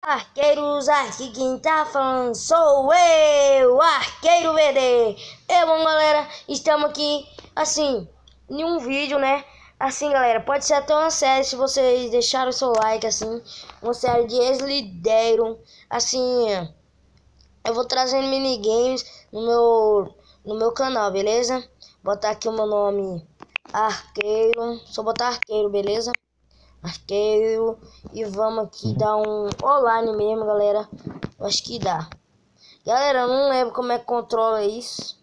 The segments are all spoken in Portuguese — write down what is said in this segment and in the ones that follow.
Arqueiros, aqui quem tá falando sou eu, Arqueiro VD. Bom, galera, estamos aqui, assim, em um vídeo, né? Assim, galera, pode ser até uma série se vocês deixarem o seu like, assim. Uma série de ex-lidero, assim. Eu vou trazendo minigames no meu canal, beleza? Botar aqui o meu nome, Arqueiro, só botar Arqueiro, beleza? Arqueiro, e vamos aqui dar um online mesmo, galera. Eu acho que dá. Galera, eu não lembro como é que controla isso.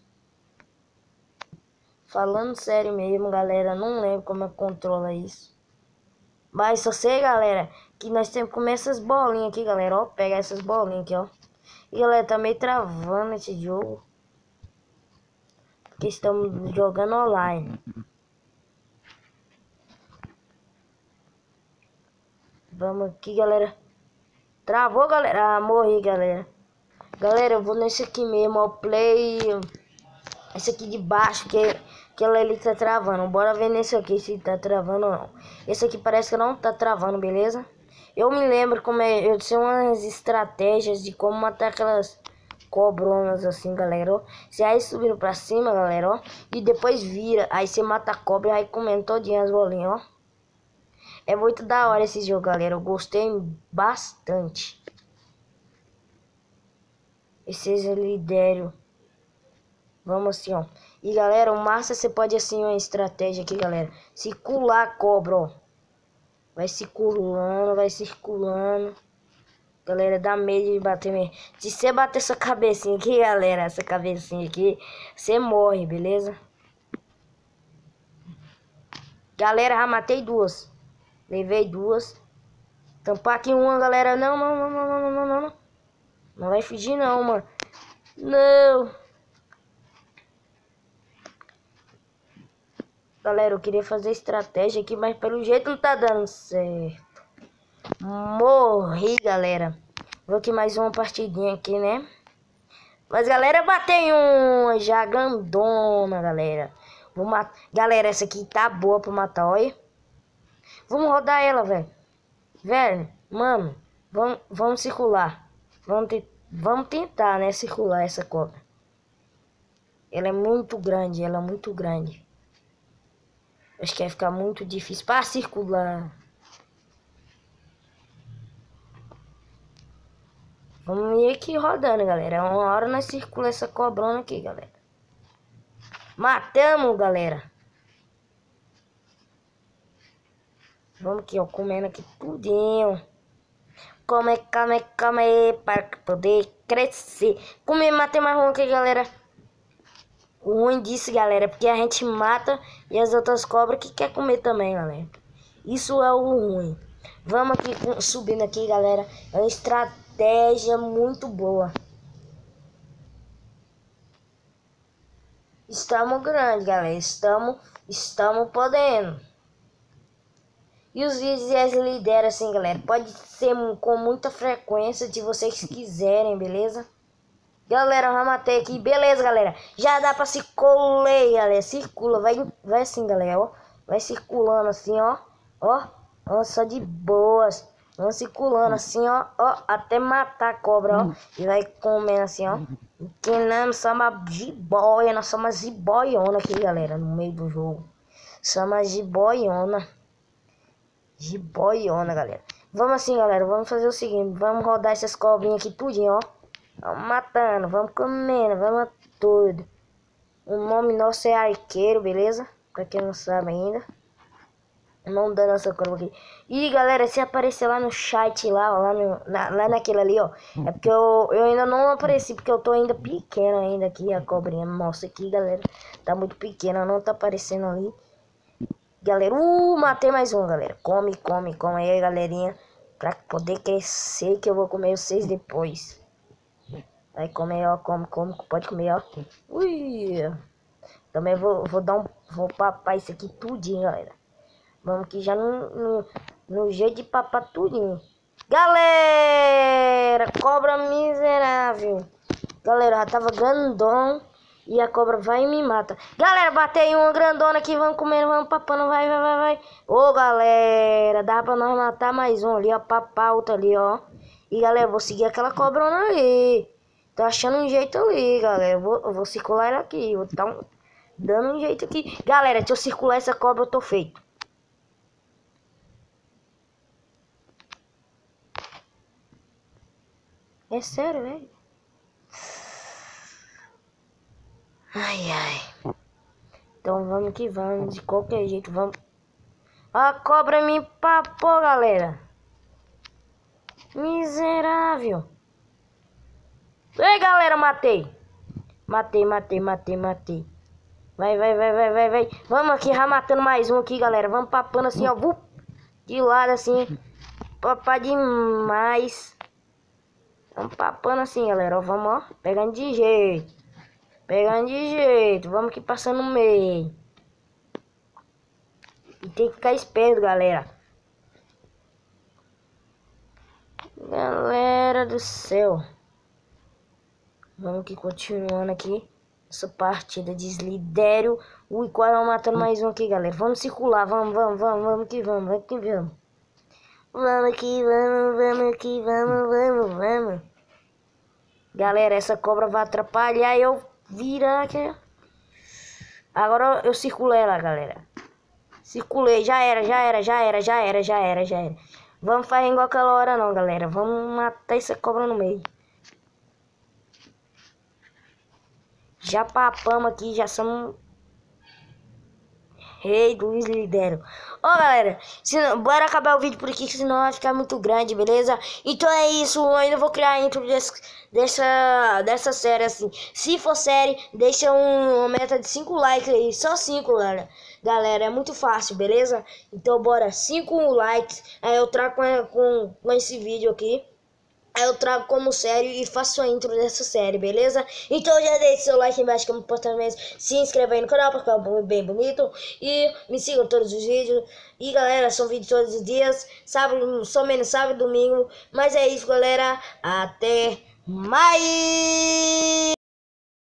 Falando sério mesmo, galera, não lembro como é que controla isso. Mas só sei, galera, que nós temos que comer essas bolinhas aqui, galera. Ó, pegar essas bolinhas aqui, ó. E galera, tá meio travando esse jogo, porque estamos jogando online. Vamos aqui, galera. Travou, galera. Ah, morri, galera. Galera, eu vou nesse aqui mesmo, ó. Play. Esse aqui de baixo, que aquela ali tá travando. Bora ver nesse aqui se tá travando ou não. Esse aqui parece que não tá travando, beleza? Eu me lembro como é. Eu sei umas estratégias de como matar aquelas cobronas assim, galera, ó. Você aí subindo pra cima, galera, ó. E depois vira. Aí você mata a cobra e vai comendo todinha as bolinhas, ó. É muito da hora esse jogo, galera. Eu gostei bastante. Esses lidério. Vamos assim, ó. E galera, o massa você pode assim uma estratégia aqui, galera. Circular a cobra, ó. Vai circulando, vai circulando. Galera, dá medo de bater mesmo. Se você bater essa cabecinha aqui, galera, essa cabecinha aqui, você morre, beleza? Galera, já matei duas. Levei duas. Tampar aqui uma, galera. Não, não, não, não, não, não, não, não. Não vai fugir não, mano. Não. Galera, eu queria fazer estratégia aqui, mas pelo jeito não tá dando certo. Morri, galera. Vou aqui mais uma partidinha aqui, né? Mas, galera, batei uma já grandona, galera. Vou matar. Galera, essa aqui tá boa pra matar, olha. Vamos rodar ela, velho. Velho, mano, vamos circular. Vamos tentar, né, circular essa cobra. Ela é muito grande, ela é muito grande. Acho que vai ficar muito difícil para circular. Vamos ir aqui rodando, galera. Uma hora nós circula essa cobrona aqui, galera. Matamos, galera. Vamos aqui, ó, comendo aqui tudinho. Come aí, para poder crescer. Comer, matei mais um aqui, galera. O ruim disso, galera, é porque a gente mata e as outras cobras que quer comer também, galera. Isso é o ruim. Vamos aqui, subindo aqui, galera. É uma estratégia muito boa. Estamos grandes, galera. Estamos podendo. E os vídeos lideram assim, galera. Pode ser com muita frequência, se vocês quiserem, beleza? Galera, eu já matei aqui. Beleza, galera. Já dá pra circular, galera. Circula, vai assim, galera, ó. Vai circulando assim, ó. Ó, só de boas. Vamos circulando assim, ó. Ó, até matar a cobra, ó. E vai comendo assim, ó. Que nós somos uma jiboia. Nós somos uma jiboiona aqui, galera, no meio do jogo. Somos uma jiboiona. Jiboiona, galera. Vamos assim, galera. Vamos fazer o seguinte. Vamos rodar essas cobrinhas aqui tudinho, ó. Vamos matando, vamos comendo, vamos tudo. O nome nosso é Arqueiro, beleza? Pra quem não sabe ainda. O nome da nossa cobra aqui. E galera, se aparecer lá no chat, lá naquele ali, ó. É porque eu ainda não apareci, porque eu tô ainda pequeno ainda aqui, a cobrinha. Nossa, aqui, galera, tá muito pequena, não tá aparecendo ali. Galera, matei mais um, galera. Come aí, galerinha. Pra poder crescer, que eu vou comer vocês depois. Vai comer, ó, pode comer, ó. Ui! Também vou papar isso aqui tudinho, galera. Vamos aqui já no jeito de papar tudinho. Galera, cobra miserável. Galera, já tava grandão e a cobra vai e me mata. Galera, batei uma grandona aqui, vamos comendo, vamos papando, vai. Ô, galera, dá pra nós matar mais um ali, ó, papar outro ali, ó. E galera, eu vou seguir aquela cobrona ali. Tô achando um jeito ali, galera. Eu vou circular ela aqui. Vou dar dando um jeito aqui. Galera, se eu circular essa cobra, eu tô feito. É sério, velho. Ai, ai. Então vamos que vamos. De qualquer jeito, vamos. A cobra me empapou, galera. Miserável. Ei, galera, matei. Matei. Vai. Vamos aqui, já matando mais um aqui, galera. Vamos papando assim, ó. De lado, assim. Papar demais. Vamos papando assim, galera. Ó, vamos, ó. Pegando de jeito. Vamos aqui passando no meio. E tem que ficar esperto, galera. Galera do céu. Vamos aqui, continuando aqui. Essa partida de Slidério. Ui, quase matando mais um aqui, galera. Vamos circular. Vamos que vamos. Vamos. Galera, essa cobra vai atrapalhar eu virar aqui. Agora eu circulei ela, galera. Circulei, já era. Vamos fazer igual aquela hora não, galera. Vamos matar essa cobra no meio. Já papamos aqui, já somos rei do Slidério. Ó, galera, bora acabar o vídeo por aqui, senão vai ficar muito grande, beleza? Então é isso, eu ainda vou criar a intro dessa série, assim. Se for série, deixa uma meta de 5 likes aí, só 5, galera, é muito fácil, beleza? Então bora, 5 likes, aí eu trago com esse vídeo aqui. Aí eu trago como série e faço a intro dessa série, beleza? Então já deixe seu like embaixo, como importante mesmo. Se inscreva aí no canal, porque é bem bonito. E me sigam todos os vídeos. E galera, são vídeos todos os dias. Sábado, somente sábado e domingo. Mas é isso, galera. Até mais!